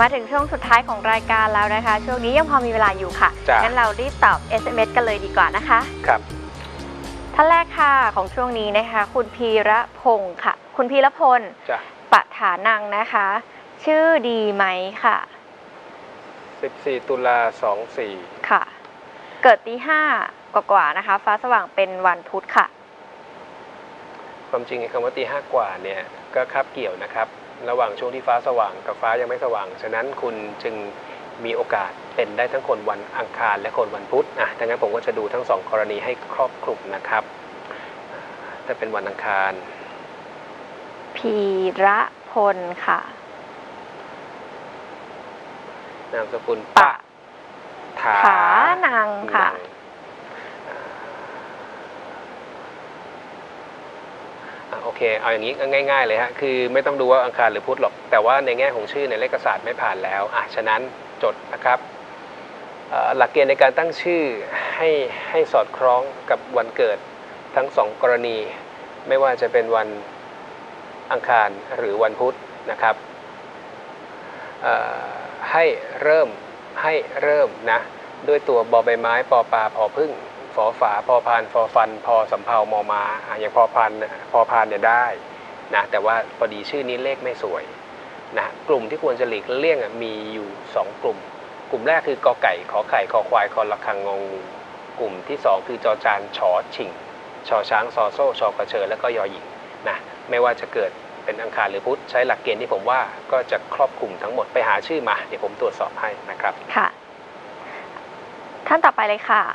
มาถึงช่วงสุดท้ายของรายการแล้วนะคะช่วงนี้ยังพอมีเวลาอยู่ค่ะงั้นเรารีบตอบ SMS กันเลยดีกว่านะคะครับท่านแรกค่ะของช่วงนี้นะคะคุณพีระพงศ์ค่ะคุณพีระพลปะฐานังนะคะชื่อดีไหมค่ะ 14 ตุลา 24 ค่ะเกิดตี 5กว่าๆนะคะฟ้าสว่างเป็นวันพุธค่ะความจริงคำว่าตี 5 กว่าเนี่ยก็คาบเกี่ยวนะครับระหว่างช่วงที่ฟ้าสว่างกับฟ้ายังไม่สว่างฉะนั้นคุณจึงมีโอกาสเป็นได้ทั้งคนวันอังคารและคนวันพุธดังนั้นผมก็จะดูทั้ง2กรณีให้ครอบคลุมนะครับถ้าเป็นวันอังคารพีระพลค่ะนามสกุลปะฐานังค่ะโอเคเอาอย่างนี้ง่ายๆเลยฮะคือไม่ต้องดูว่าอังคารหรือพุธหรอกแต่ว่าในแง่ของชื่อในเลขศาสตร์ไม่ผ่านแล้วฉะนั้นจดนะครับหลักเกณฑ์ในการตั้งชื่อให้สอดคล้องกับวันเกิดทั้ง2กรณีไม่ว่าจะเป็นวันอังคารหรือวันพุธนะครับให้เริ่มนะด้วยตัวบอใบไม้ปอปลาพอพึ่งฝอฝาพอพานฟอฟันพอสำเภามอมาอย่างพอพานเนี่ยได้นะแต่ว่าพอดีชื่อนี้เลขไม่สวยนะกลุ่มที่ควรจะหลีกเลี่ยงมีอยู่2กลุ่มแรกคือกอไก่ขอไข่คอควายคอระฆังงองูกลุ่มที่2คือจอจานฉอฉิงชอช้างซอโซ่ชอกระเชอแล้วก็ยอหญิงนะไม่ว่าจะเกิดเป็นอังคารหรือพุธใช้หลักเกณฑ์ที่ผมว่าก็จะครอบคลุมทั้งหมดไปหาชื่อมาเดี๋ยวผมตรวจสอบให้นะครับค่ะท่านต่อไปเลยค่ะ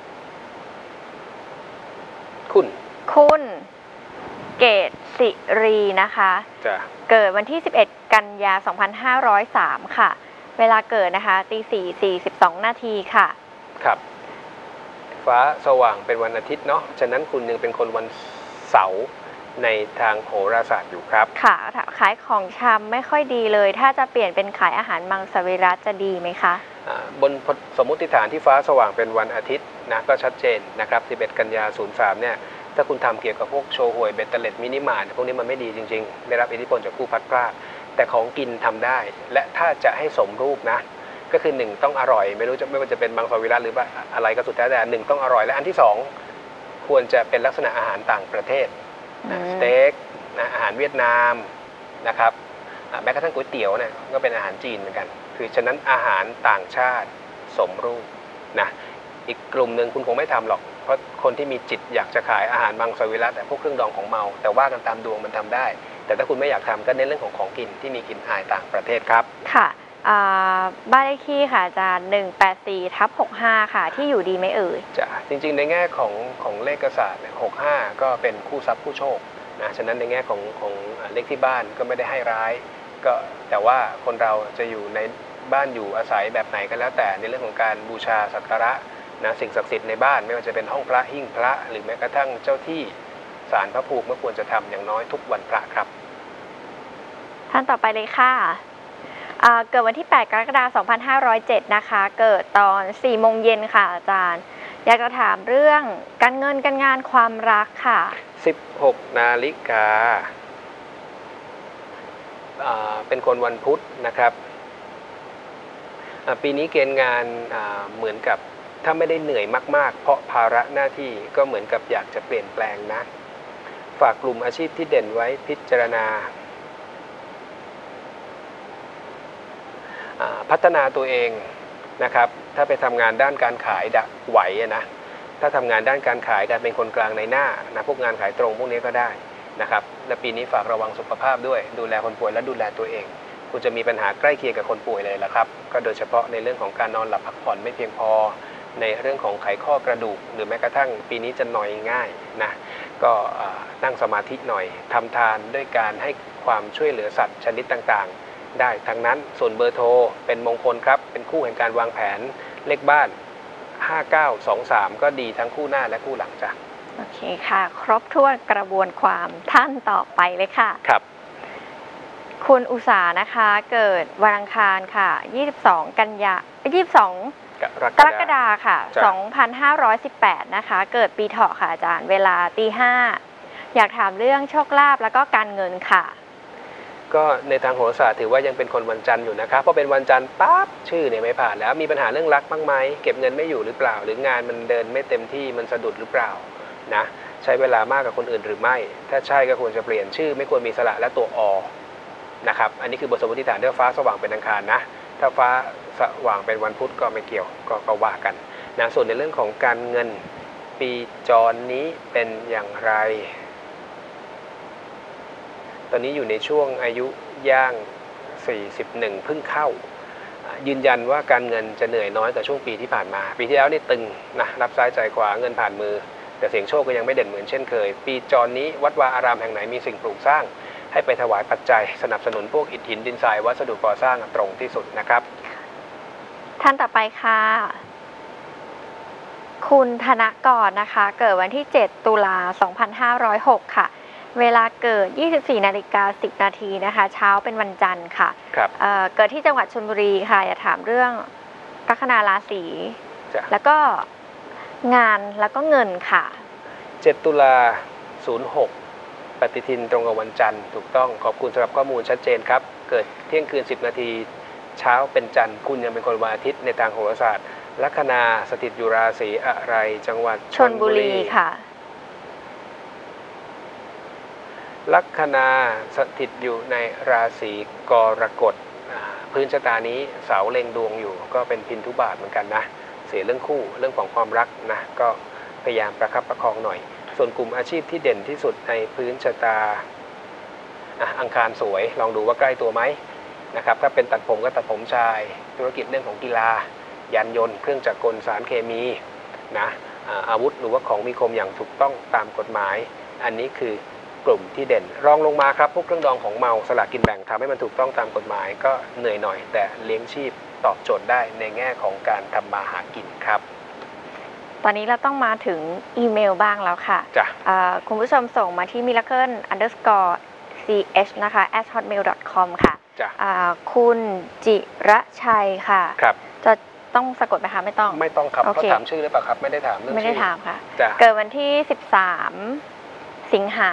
คุณเกตศิรีนะคะเกิดวันที่11กันยา2503ค่ะเวลาเกิดนะคะตี 4:42 นาทีค่ะครับฟ้าสว่างเป็นวันอาทิตย์เนาะฉะนั้นคุณยังเป็นคนวันเสาร์ในทางโหราศาสตร์อยู่ครับค่ะขายของชำไม่ค่อยดีเลยถ้าจะเปลี่ยนเป็นขายอาหารมังสวิรัติจะดีไหมคะบนสมมติฐานที่ฟ้าสว่างเป็นวันอาทิตย์นะก็ชัดเจนนะครับ11กันยา03เนี่ยถ้าคุณทำเกี่ยวกับพวกโชว์หวยเบตเตอร์เล็ตมินิมาร์ทพวกนี้มันไม่ดีจริงๆได้รับอิทธิพลจากคู่พัดพลาดแต่ของกินทำได้และถ้าจะให้สมรูปนะก็คือ1ต้องอร่อยไม่ว่าจะเป็นมังสวิรัติหรือว่าอะไรก็สุดแท้แต่1ต้องอร่อยและอันที่2ควรจะเป็นลักษณะอาหารต่างประเทศสเต็กอาหารเวียดนามนะครับแม้กระทั่งก๋วยเตี๋ยวเนี่ยก็เป็นอาหารจีนเหมือนกันคือฉะนั้นอาหารต่างชาติสมรูปนะอีกกลุ่มหนึ่งคุณคงไม่ทำหรอกเพราะคนที่มีจิตอยากจะขายอาหารมังสวิรัติแต่พวกเครื่องดองของเมาแต่ว่ากันตามดวงมันทำได้แต่ถ้าคุณไม่อยากทำก็เน้นเรื่องของกินที่มีกลิ่นอายต่างประเทศครับค่ะบ้านเลขที่ค่ะอาจารย์184/65ค่ะที่อยู่ดีไหมเอ่ยจ้ะจริงๆในแง่ของเลขศาสตร์65ก็เป็นคู่ทรัพย์คู่โชคนะฉะนั้นในแง่ของเลขที่บ้านก็ไม่ได้ให้ร้ายก็แต่ว่าคนเราจะอยู่ในบ้านอยู่อาศัยแบบไหนก็แล้วแต่ในเรื่องของการบูชาสักการะนะสิ่งศักดิ์สิทธิ์ในบ้านไม่ว่าจะเป็นห้องพระหิ้งพระหรือแม้กระทั่งเจ้าที่ศาลพระภูมิเมื่อควรจะทำอย่างน้อยทุกวันพระครับท่านต่อไปเลยค่ะเกิดวันที่8กรกฎาคม2507นะคะเกิดตอน4 โมงเย็นค่ะอาจารย์อยากจะถามเรื่องการเงินการงานความรักค่ะ 16 นาฬิกาเป็นคนวันพุธนะครับปีนี้เกณฑ์งานเหมือนกับถ้าไม่ได้เหนื่อยมากๆเพราะภาระหน้าที่ก็เหมือนกับอยากจะเปลี่ยนแปลงนะฝากกลุ่มอาชีพที่เด่นไว้พิจารณาพัฒนาตัวเองนะครับถ้าไปทำงานด้านการขายไหวนะถ้าทำงานด้านการขายการเป็นคนกลางในหน้านะพวกงานขายตรงพวกนี้ก็ได้นะครับและปีนี้ฝากระวังสุขภาพด้วยดูแลคนป่วยและดูแลตัวเองคุณจะมีปัญหาใกล้เคียงกับคนป่วยเลยละครับก็โดยเฉพาะในเรื่องของการนอนหลับพักผ่อนไม่เพียงพอในเรื่องของไขข้อกระดูกหรือแม้กระทั่งปีนี้จะหน่อยง่ายนะก็นั่งสมาธิหน่อยทำทานด้วยการให้ความช่วยเหลือสัตว์ชนิดต่างๆได้ทั้งนั้นส่วนเบอร์โทรเป็นมงคลครับเป็นคู่แห่งการวางแผนเลขบ้าน5923ก็ดีทั้งคู่หน้าและคู่หลังจ้ะโอเคค่ะครบถ้วนกระบวนความท่านต่อไปเลยค่ะครับคุณอุษานะคะเกิดวันอังคารค่ะ22 กันยา22 กรกฎาคมค่ะ2518นะคะเกิดปีเถาะค่ะอาจารย์เวลาตี 5อยากถามเรื่องโชคลาภแล้วก็การเงินค่ะก็ในทางโหราศาสตร์ถือว่ายังเป็นคนวันจันทร์อยู่นะครับเพราะเป็นวันจันทร์ปั๊บชื่อเนี่ยไม่ผ่านแล้วมีปัญหาเรื่องรักบ้างไหมเก็บเงินไม่อยู่หรือเปล่าหรืองานมันเดินไม่เต็มที่มันสะดุดหรือเปล่านะใช้เวลามากกับคนอื่นหรือไม่ถ้าใช่ก็ควรจะเปลี่ยนชื่อไม่ควรมีสระและตัวอนะครับอันนี้คือบทสมมติฐานที่ฟ้าสว่างเป็นอังคารนะถ้าฟ้าสว่างเป็นวันพุธก็ไม่เกี่ยวก็ว่ากันนะส่วนในเรื่องของการเงินปีจรนี้เป็นอย่างไรตอนนี้อยู่ในช่วงอายุย่าง41เพิ่งเข้ายืนยันว่าการเงินจะเหนื่อยน้อยกว่าช่วงปีที่ผ่านมาปีที่แล้วนี่ตึงนะรับซ้ายจ่ายขวาเงินผ่านมือแต่เสียงโชคก็ยังไม่เด่นเหมือนเช่นเคยปีจรนี้วัดวาอารามแห่งไหนมีสิ่งปลูกสร้างให้ไปถวายปัจจัยสนับสนุนพวกอิฐหินดินทรายวัสดุก่อสร้างตรงที่สุดนะครับท่านต่อไปค่ะคุณธนกรนะคะเกิดวันที่7ตุลา2506ค่ะเวลาเกิด 24:10 นาทีนะคะเช้าเป็นวันจันทร์ค่ะครับเกิดที่จังหวัดชลบุรีค่ะอยากถามเรื่องลัคนาราศีแล้วก็งานแล้วก็เงินค่ะ 7ตุลา06ปฏิทินตรงกับวันจันทร์ถูกต้องขอบคุณสำหรับข้อมูลชัดเจนครับเกิดเที่ยงคืน10 นาทีเช้าเป็นจันทร์คุณยังเป็นคนวันอาทิตย์ในทางโหราศาสตร์ลัคนาสถิตอยู่ราศีอะไรจังหวัดชลบุรีค่ะลัคนาสถิตอยู่ในราศีกรกฎพื้นชะตานี้เสาเล็งดวงอยู่ก็เป็นพินทุบาทเหมือนกันนะเสียเรื่องคู่เรื่องของความรักนะก็พยายามประคับประคองหน่อยส่วนกลุ่มอาชีพที่เด่นที่สุดในพื้นชะตาอังคารสวยลองดูว่าใกล้ตัวไหมนะครับถ้าเป็นตัดผมก็ตัดผมชายธุรกิจเรื่องของกีฬายานยนต์เครื่องจักรกลสารเคมีนะอาวุธหรือว่าของมีคมอย่างถูกต้องตามกฎหมายอันนี้คือกลุ่มที่เด่นรองลงมาครับพวกเครื่องดองของเมาสลากกินแบ่งทำให้มันถูกต้องตามกฎหมายก็เหนื่อยหน่อยแต่เลี้ยงชีพตอบโจทย์ได้ในแง่ของการทำมาหากินครับตอนนี้เราต้องมาถึงอีเมลบ้างแล้วค่ะคุณผู้ชมส่งมาที่ miracle_ch นะคะ @hotmail.com ค่ะคุณจิระชัยค่ะครับจะต้องสะกดไหมคะไม่ต้องครับเขาถามชื่อหรือเปล่าครับไม่ได้ถามเรื่องชื่อไม่ได้ถามค่ะเกิดวันที่13สิงหา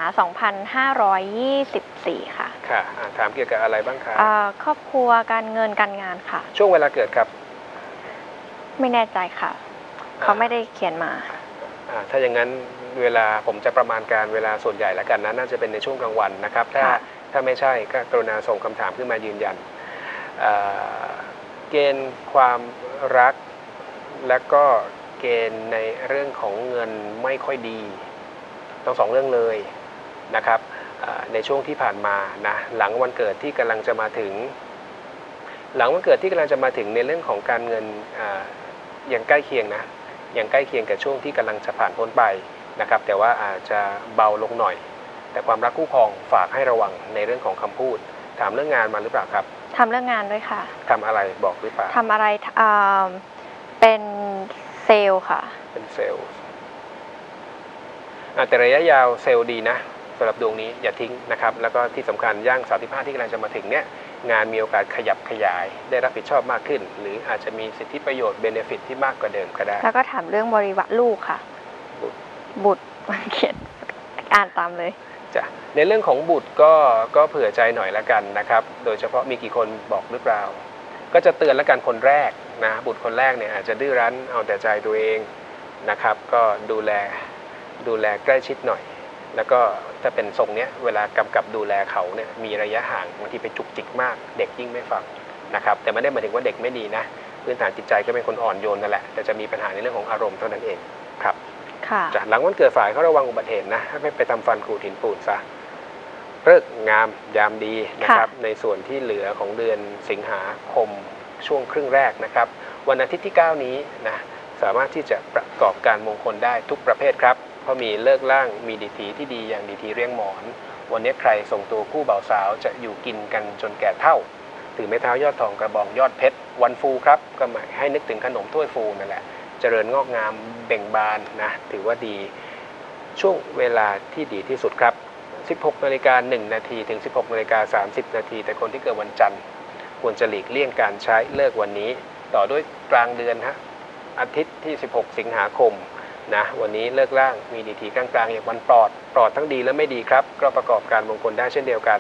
2524ค่ะค่ะถามเกี่ยวกับอะไรบ้างคะครอบครัวการเงินการงานค่ะช่วงเวลาเกิดครับไม่แน่ใจค่ะเขาไม่ได้เขียนมาถ้าอย่างนั้นเวลาผมจะประมาณการเวลาส่วนใหญ่แล้วกันนะน่าจะเป็นในช่วงกลางวันนะครับถ้าไม่ใช่ก็กรุณาส่งคำถามขึ้นมายืนยันเกณฑ์ความรักและก็เกณฑ์ในเรื่องของเงินไม่ค่อยดีทั้งสองเรื่องเลยนะครับในช่วงที่ผ่านมานะหลังวันเกิดที่กำลังจะมาถึงในเรื่องของการเงินยังใกล้เคียงนะยังใกล้เคียงกับช่วงที่กำลังจะผ่านพ้นไปนะครับแต่ว่าอาจจะเบาลงหน่อยแต่ความรักคู่ครองฝากให้ระวังในเรื่องของคำพูดถามเรื่องงานมาหรือเปล่าครับทำเรื่องงานด้วยค่ะทำอะไรบอกหรือเปล่าทำอะไรเป็นเซลล์ค่ะเป็นเซลล์แต่ระยะยาวเซลล์ดีนะสำหรับดวงนี้อย่าทิ้งนะครับแล้วก็ที่สำคัญย่าง35ที่กำลังจะมาถึงเนี้ยงานมีโอกาสขยับขยายได้รับผิดชอบมากขึ้นหรืออาจจะมีสิทธิประโยชน์เบเนฟิตที่มากกว่าเดิมก็ได้แล้วก็ถามเรื่องบริวารลูกค่ะบุตรเขียนอ่านตามเลยจ้ะในเรื่องของบุตรก็เผื่อใจหน่อยละกันนะครับโดยเฉพาะมีกี่คนบอกหรือเปล่าก็จะเตือนละกันคนแรกนะบุตรคนแรกเนี่ยอาจจะดื้อรั้นเอาแต่ใจตัวเองนะครับก็ดูแลใกล้ชิดหน่อยแล้วก็ถ้าเป็นทรงเนี้ยเวลากำกับดูแลเขาเนี่ยมีระยะห่างบางทีไปจุกจิกมากเด็กยิ่งไม่ฟังนะครับแต่ไม่ได้หมายถึงว่าเด็กไม่ดีนะพื้นฐานจิตใจก็เป็นคนอ่อนโยนนั่นแหละแต่จะมีปัญหาในเรื่องของอารมณ์เท่านั้นเองครับจากหลังวันเกิดฝ่ายเขาระวังอุบัติเหตุนะให้ไปทำฟันขูดหินปูนซะฤกษ์งามยามดีนะครับในส่วนที่เหลือของเดือนสิงหาคมช่วงครึ่งแรกนะครับวันอาทิตย์ที่9นี้นะสามารถที่จะประกอบการมงคลได้ทุกประเภทครับเพราะมีเลิกล่างมีดีถีที่ดีอย่างดีถีเรียงหมอนวันนี้ใครส่งตัวคู่บ่าวสาวจะอยู่กินกันจนแก่เฒ่าถือไม้เท้ายอดทองกระบองยอดเพชรวันฟูครับก็หมายให้นึกถึงขนมถ้วยฟูนั่นแหละเจริญงอกงามเบ่งบานนะถือว่าดีช่วงเวลาที่ดีที่สุดครับ 16:01 นาทีถึง 16:30 นาทีแต่คนที่เกิดวันจันทร์ควรจะหลีกเลี่ยงการใช้เลิกวันนี้ต่อด้วยกลางเดือนอาทิตย์ที่16 สิงหาคมนะวันนี้เลิกล่างมีดีทีกลางๆอย่างวันปลอดทั้งดีและไม่ดีครับก็ประกอบการมงคลได้เช่นเดียวกัน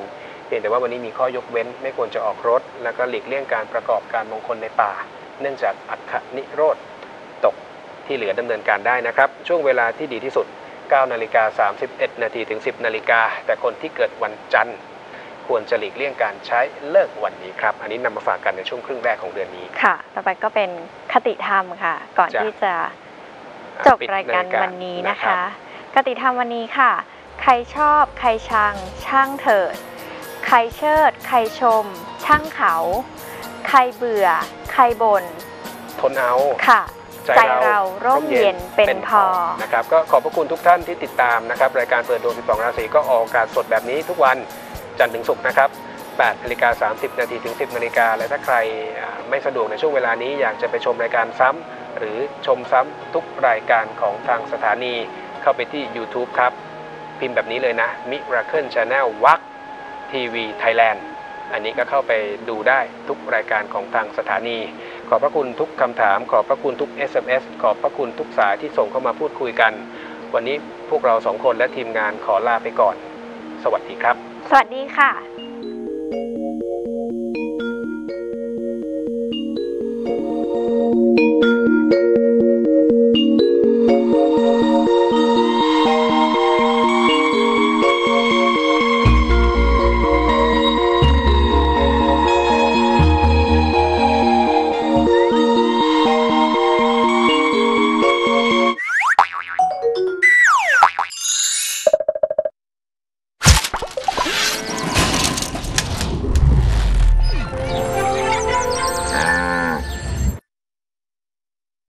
เพียงแต่ว่าวันนี้มีข้อยกเว้นไม่ควรจะออกรถแล้วก็หลีกเลี่ยงการประกอบการมงคลในป่าเนื่องจากอัคคนิโรธตกที่เหลือดำเนินการได้นะครับช่วงเวลาที่ดีที่สุด 9:31 นาทีถึง 10 นาฬิกาแต่คนที่เกิดวันจันทร์ควรจะหลีกเลี่ยงการใช้เลิกวันนี้ครับอันนี้นำมาฝากกันในช่วงครึ่งแรกของเดือนนี้ค่ะต่อไปก็เป็นคติธรรมค่ะก่อนที่จะจบรายการวันนี้นะคะคติธรรมวันนี้ค่ะใครชอบใครชังช่างเถิดใครเชิดใครชมช่างเขาใครเบื่อใครบ่นทนเอาค่ะใจเราร่มเย็นเป็นพอนะครับก็ขอบพระคุณทุกท่านที่ติดตามนะครับรายการเปิดดวง12ราศีก็ออกอากาศสดแบบนี้ทุกวันจันทร์ถึงศุกร์นะครับ 8:30 นาทีถึง 10 นาฬิกาและถ้าใครไม่สะดวกในช่วงเวลานี้อยากจะไปชมรายการซ้ำหรือชมซ้ำทุกรายการของทางสถานีเข้าไปที่ YouTube ครับพิมพ์แบบนี้เลยนะ Miracle Channel วักทีวีไทยแลนด์อันนี้ก็เข้าไปดูได้ทุกรายการของทางสถานีขอบพระคุณทุกคำถามขอบพระคุณทุก SMS ขอบพระคุณทุกสายที่ส่งเข้ามาพูดคุยกันวันนี้พวกเรา2คนและทีมงานขอลาไปก่อนสวัสดีครับสวัสดีค่ะ